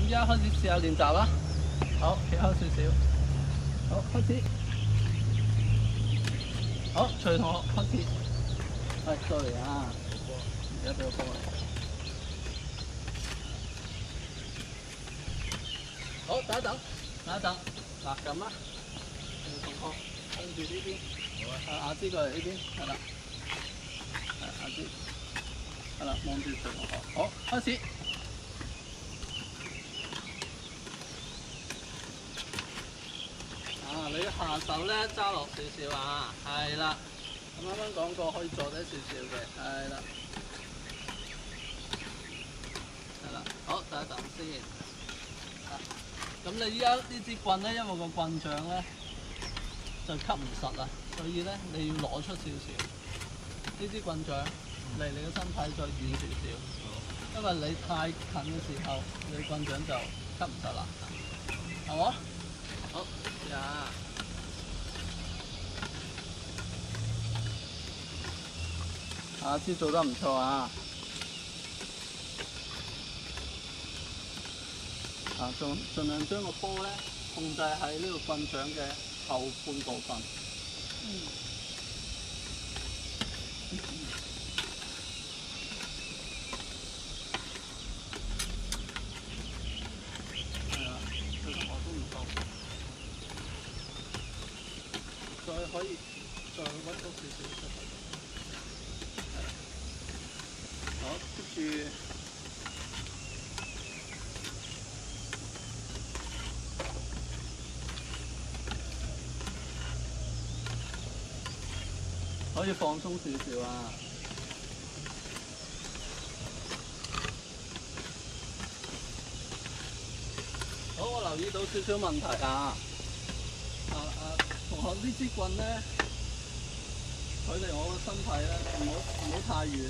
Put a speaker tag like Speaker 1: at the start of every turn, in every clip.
Speaker 1: 依家開始試下練習啦。好，企開少少。好，開始。好，徐同學開始。係，sorry 啊，而家俾個波你。好，等一等，等一等。嗱，咁啦，徐同學跟住呢邊。好啊。阿芝過嚟呢邊，係啦。係阿芝。係啦，望住徐同學。好，開始。你下手咧揸落少少啊，係啦。咁啱啱講過可以坐低少少嘅，係啦。係啦，好，等一等先。咁你依家呢支棍咧，因為個棍杖咧就吸唔實啦，所以咧你要攞出少少。呢支棍杖離你個身體再遠少少，因為你太近嘅時候，你棍杖就吸唔實啦，係冇？好，試下。阿芝做得唔錯啊！盡量將個波咧控制喺呢個棍杖嘅後半部分。係啊，對同學都唔錯。再可以再屈多少少出去。好，接住。可以放鬆少少啊！好，我留意到少少問題啊！同學呢支棍咧，距離我個身體咧唔好太遠，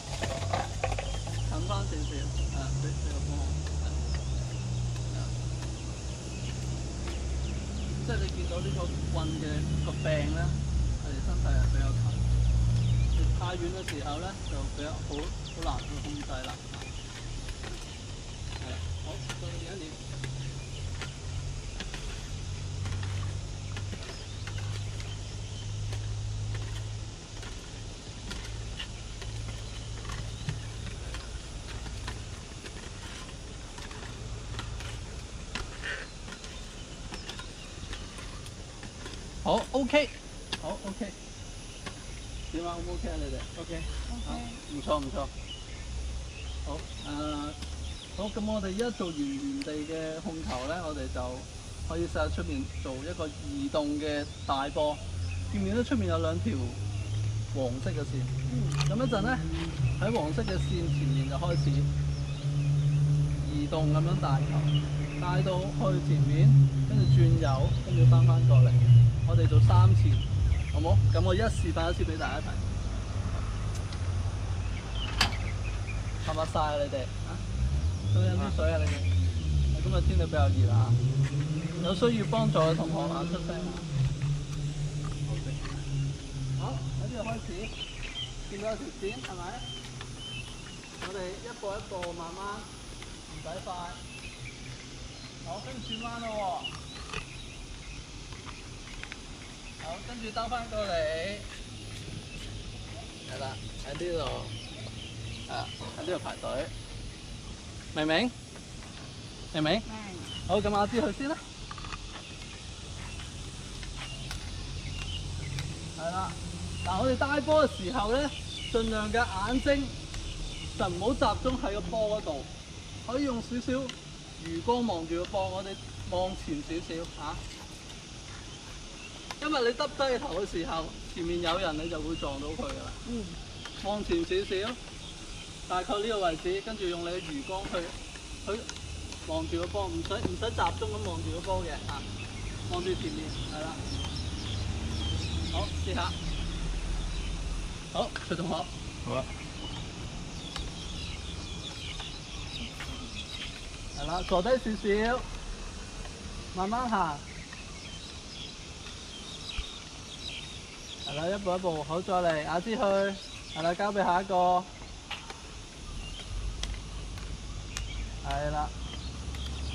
Speaker 1: 近翻少少，俾個幫我。即係你見到呢個棍嘅個柄咧，我哋身體係比較近。太遠嘅時候咧，就比較好難去控制啦。係啦，好，再練一練。好 ，OK， 好 ，OK。點啊 ？O 唔 OK 啊？你哋 OK， 唔錯唔錯。好，好，咁我哋而家做完原地嘅控球咧，我哋就可以試下出面做一個移動嘅大波。見唔見到出面有兩條黃色嘅線？咁一陣咧喺黃色嘅線前面就開始移動咁樣帶球，帶到去前面，跟住轉右，跟住翻過嚟。我哋做3次。好冇？咁我一示範一次俾大家睇，合唔合晒啊？你哋啊？想飲啲水啊？你哋？今日天氣比較熱啊！有需要幫助嘅同學啊，出聲啊！好，喺呢度開始，見到有條線係咪？我哋一步一步慢慢，唔使快。好，跟住轉彎咯喎！好，跟住兜翻過嚟，係啦，喺呢度，喺呢度排隊。明明？明明？好，咁阿芝去先啦。係啦，嗱，我哋帶波嘅時候咧，盡量嘅眼睛就唔好集中喺個波嗰度，可以用少少餘光望住個波，我哋望前少少嚇。因為你耷低頭嘅時候，前面有人你就會撞到佢噶啦。望前少少，大概呢個位置，跟住用你嘅餘光去望住個波，唔使集中咁望住個波嘅嚇，望住前面係啦。好，試下。好，徐同學。好啊。係啦，坐低少少，慢慢行。係啦，一步一步，好，再嚟，阿芝去，係啦，交俾下一個，係啦，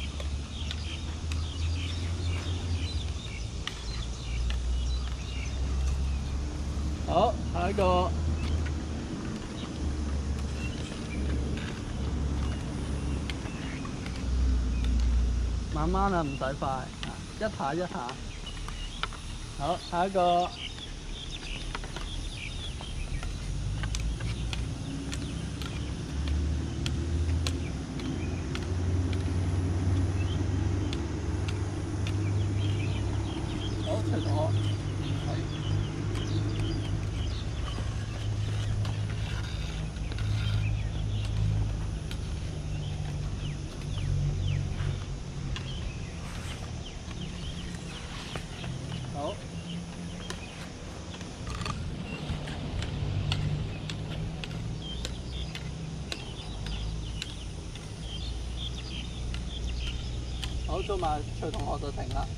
Speaker 1: 好，下一個。慢慢啊，唔使快，一下一下。好，下一個。好，隨同學。好。好，做埋徐同學就停啦。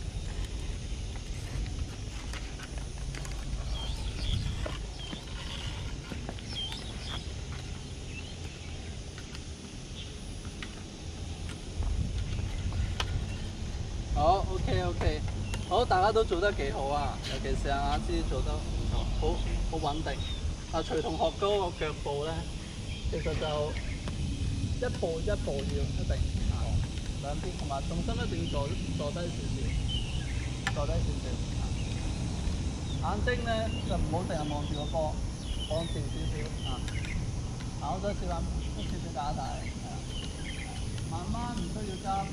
Speaker 1: 好 ，OK，好，大家都做得幾好啊，尤其是阿芝做得唔錯，好穩定。徐同學嗰個腳步咧，其實就一步一步要一定兩邊，同埋重心一定坐低少少，眼睛咧就唔好成日望住個波，放前少少啊，考多少少加大，係啊，慢慢唔需要急。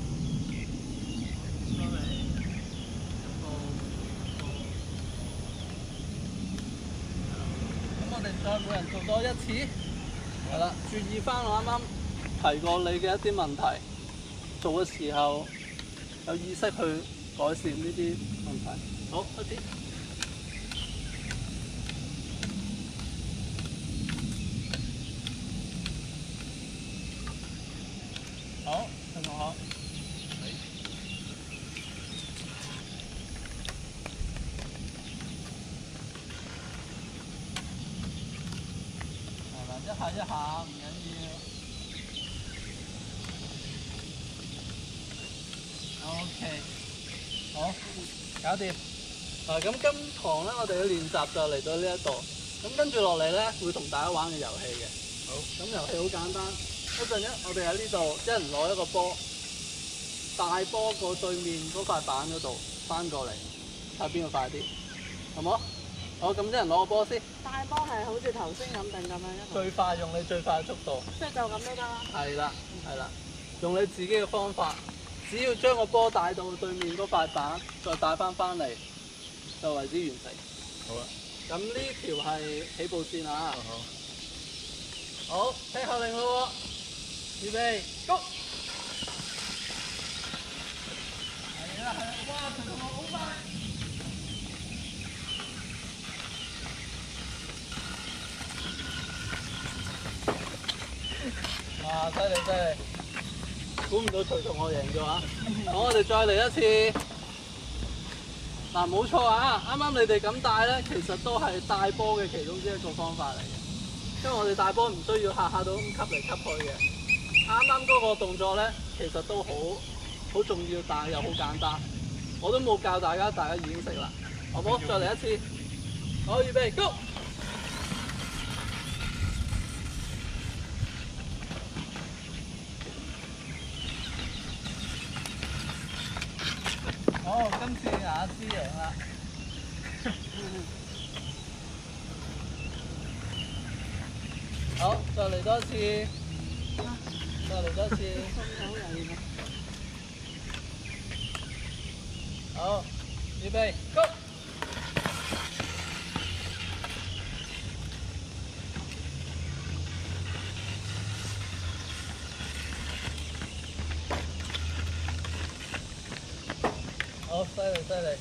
Speaker 1: 咁我哋再每人做多一次，係啦，注意翻我啱啱提過你嘅一啲問題，做嘅時候有意識去改善呢啲問題。好，開始。好，陳同學。一下唔緊要。OK， 好，搞掂。咁今堂咧，我哋嘅練習就嚟到呢一度。咁跟住落嚟咧，會同大家玩嘅遊戲嘅。好，咁遊戲好簡單。一陣我哋喺呢度，一人攞一個波，大波過對面嗰塊板嗰度，翻過嚟，睇下邊個快啲，好冇？好，咁一人攞個波先。
Speaker 2: 大波係好似頭先咁定咁樣一個？
Speaker 1: 最快用你最快嘅速度。
Speaker 2: 即係就咁都得啦。係
Speaker 1: 啦，用你自己嘅方法，只要將個波帶到對面嗰塊板，再帶翻嚟，就為之完成。好啊。咁呢條係起步線啊。好，聽口令咯喎，預備，Go！ 係啦，哇，徐同學好快！哇！犀利！估唔到徐同學贏咗啊！好，我哋再嚟一次。嗱，冇錯啊！啱啱你哋咁帶咧，其實都係帶波嘅其中之一個方法嚟嘅。因為我哋帶波唔需要下下都咁吸嚟吸去嘅。啱啱嗰個動作咧，其實都好重要，但係又好簡單。我都冇教大家，大家已經識啦。好冇？再嚟一次。好，預備，Go！好，今次阿芝贏啦。好，再嚟多次。好，預備，Go！ 好，犀利！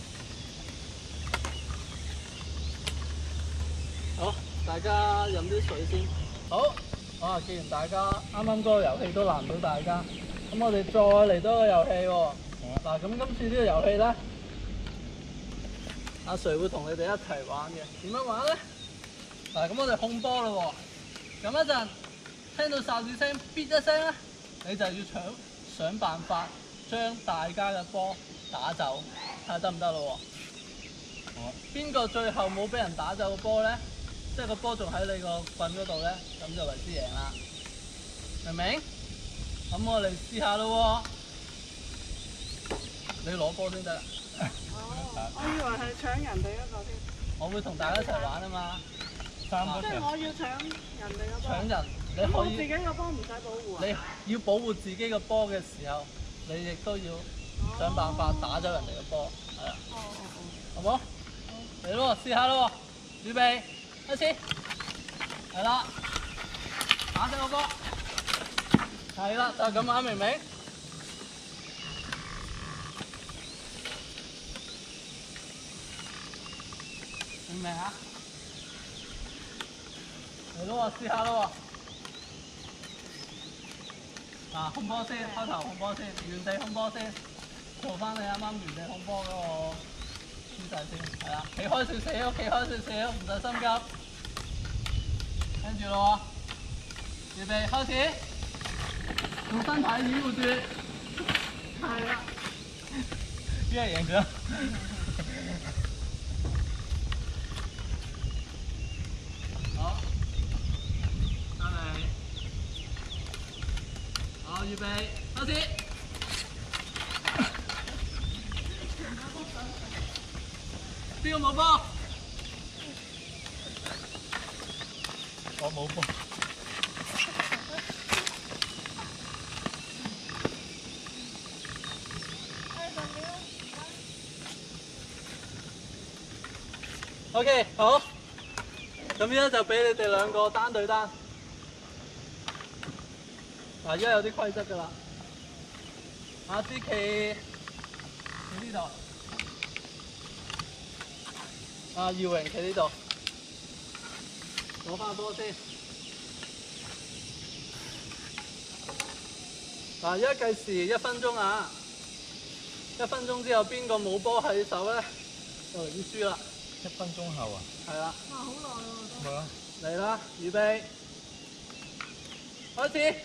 Speaker 1: 好，大家飲啲水先。好，既然大家啱啱嗰個遊戲都難到大家，咁我哋再嚟多個遊戲喎。嗱，咁今次呢個遊戲咧，阿 Sir 會同你哋一齊玩嘅。點樣玩咧？嗱，咁我哋控波啦喎。咁一陣聽到哨子聲，咇一聲咧，你就要想辦法將大家嘅波打走，睇下得唔得咯喎？
Speaker 3: 好。
Speaker 1: 邊個最後冇俾人打走個波咧？即係個波仲喺你個棍嗰度咧，咁就為之贏啦。明唔明？咁我哋試下咯喎。你攞波先得啦。
Speaker 2: 哦，我以為係搶人哋嗰個添。
Speaker 1: 我會同大家一齊玩啊嘛。
Speaker 3: 三個
Speaker 2: 即係我要搶人哋嗰波。
Speaker 1: 搶人，你
Speaker 2: 咁我
Speaker 1: 可以。
Speaker 2: 自己個波唔使保護啊？
Speaker 1: 你要保護自己個波嘅時候，你亦都要想辦法打走人哋個波，係啦。
Speaker 2: 哦哦哦。
Speaker 1: 好冇？嚟咯，試下咯，預備，開始。係啦，打死個波。係啦，就咁玩，明唔明？明唔明啊？嚟咯，試下咯。嗱，控波先，開頭控波先，原地控波先，做翻你啱啱原地控波嗰個姿勢先，係啦，企開少少，企開少少，唔使心急。跟住咯喎，預備開始，用身體掩護住，係啦，邊個贏咗？好，翻嚟。好，預備，開始。邊個冇波？
Speaker 3: 我冇波。
Speaker 1: OK， 好。咁依家就俾你哋兩個單對單。嗱，依家有啲規則㗎啦。阿芝企呢度，阿耀榮企呢度，攞翻波先。嗱，依家計時1分鐘啊！1分鐘之後邊個冇波喺手咧，就已經輸啦。
Speaker 3: 1分鐘後啊？
Speaker 1: 係啦。
Speaker 2: 哇，好耐喎都。
Speaker 3: 咪咯。
Speaker 1: 嚟啦，預備，開始。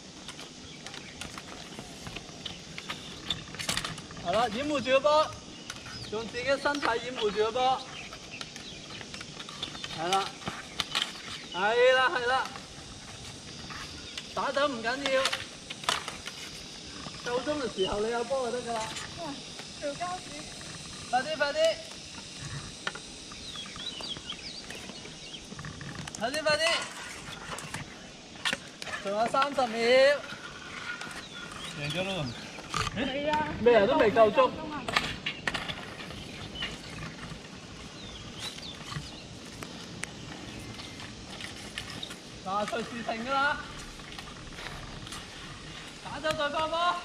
Speaker 1: 係啦，掩護住個波，用自己身體掩護住個波。係啦，係啦，係啦。打走唔緊要，夠鐘嘅時候你有波就得㗎啦。
Speaker 2: 哇，條膠紙。
Speaker 1: 快啲，快啲！快啲，快啲！仲有30秒。
Speaker 3: 贏咗咯。
Speaker 2: 係啊。
Speaker 1: 咩啊？都未夠鐘。嗱，隨時停㗎啦。打走對方波。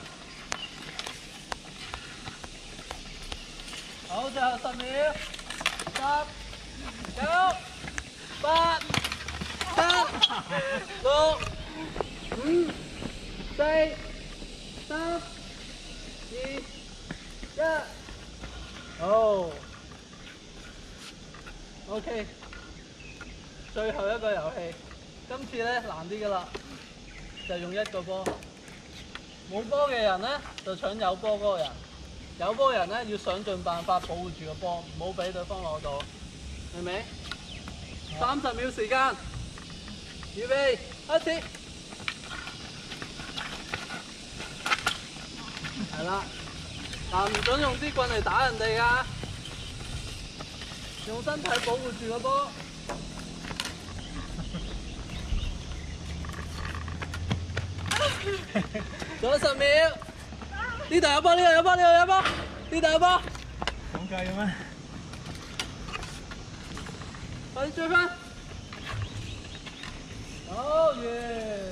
Speaker 1: 好，最後10秒。10、9、8、7、6、5、4、3、2、1。好。OK。最後一個遊戲，今次咧難啲㗎啦，就用一個波。冇波嘅人咧就搶有波嗰個人。有波人咧要想盡辦法保護住個波，唔好俾對方攞到，明唔明？30秒時間，預備，開始。係啦，嗱唔準用支棍嚟打人哋㗎，用身體保護住個波。仲有10秒。呢度有波，呢度有波，呢度有波，呢度有波。
Speaker 3: 咁計嘅咩？
Speaker 1: 快啲追翻！好耶！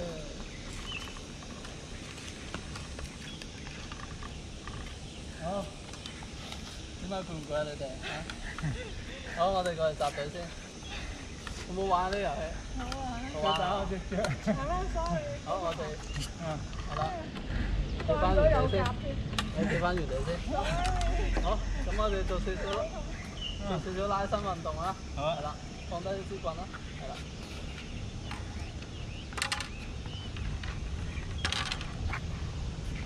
Speaker 1: 好，點解攰唔攰啊？你哋？好，我哋過嚟集隊先。有冇玩呢個遊戲？
Speaker 2: 好啊。
Speaker 1: 好玩啊！
Speaker 2: 係咩？sorry。
Speaker 1: 好，我哋係啦。企
Speaker 2: 慣
Speaker 1: 翻
Speaker 2: 咗有
Speaker 1: 原地先，
Speaker 2: 夾添。
Speaker 1: 你企翻原地先。好，咁我哋做少少拉伸運動啦。
Speaker 3: 好啊。
Speaker 1: 係啦，放低支棍啦。係啦。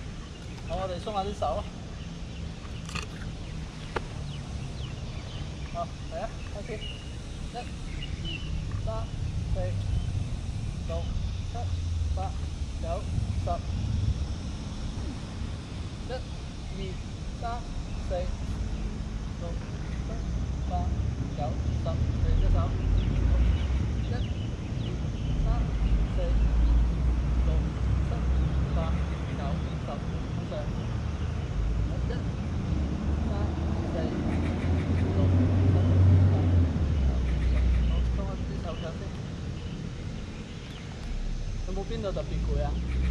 Speaker 1: 好，我哋鬆下啲手。 好，嚟啊，開始。1、2、3、4、6、7、8、9、10。1、2、3、4、6、7、8、9、10。嚟隻手。1、2、3、4、6、7、8、9、10。向上。1、2、3、4、6、7、8、9、10。好，鬆開啲手腳先。有冇邊度特別攰啊？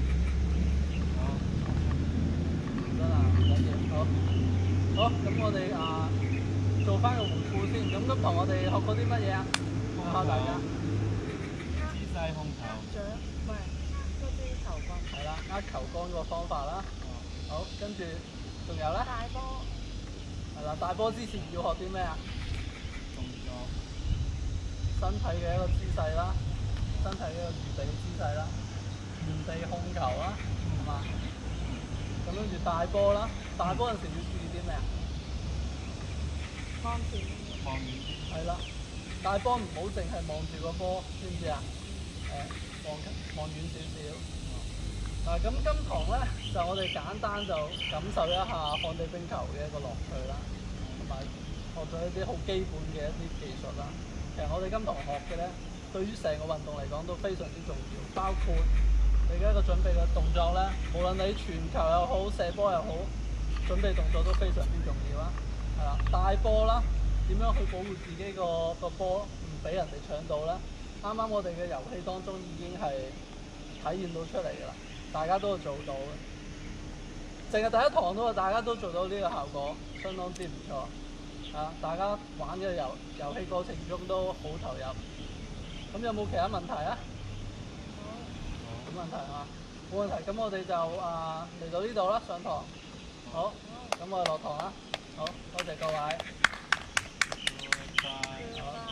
Speaker 1: 唔得啦，唔緊要。好，好，咁我哋做翻個回顧先。咁今堂我哋學過啲乜嘢啊？考下大家。
Speaker 3: 姿勢控球。
Speaker 2: 掌唔係嗰支球棍。
Speaker 1: 係啦，握球桿個方法啦。好，跟住仲有咧？
Speaker 2: 大波。
Speaker 1: 係啦，大波之前要學啲咩啊？
Speaker 3: 動作。
Speaker 1: 身體嘅一個姿勢啦，身體嘅一個預備姿勢啦，原地控球啦，係嘛？咁跟住大波啦，大波嗰陣時要注意啲咩啊？
Speaker 2: 望前。
Speaker 3: 望遠。
Speaker 1: 係啦，大波唔好淨係望住個波，知唔知啊？望遠少少。嗱，咁今堂咧就我哋簡單就感受一下旱地冰球嘅一個樂趣啦，同埋學咗一啲好基本嘅一啲技術啦。其實我哋今堂學嘅咧，對於成個運動嚟講都非常之重要，包括你嘅一個準備嘅動作咧，無論你傳球又好、射波又好，準備動作都非常之重要啦。係啦，帶波啦，點樣去保護自己個波唔俾人哋搶到咧？啱啱我哋嘅遊戲當中已經係體現到出嚟㗎啦。大家都做到嘅，淨係第一堂都大家都做到呢個效果，相當之唔錯。大家玩嘅遊戲過程中都好投入。咁有冇其他問題啊？冇問題係嘛？冇問題。咁我哋就嚟到呢度啦，上堂。好，咁我哋落堂啦。好，多謝各位。
Speaker 3: 拜拜。